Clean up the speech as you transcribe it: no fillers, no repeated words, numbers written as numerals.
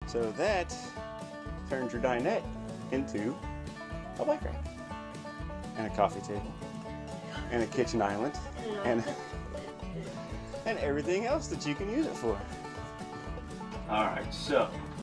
So that turns your dinette into a bike rack, and a coffee table, and a kitchen island, and everything else that you can use it for. All right, so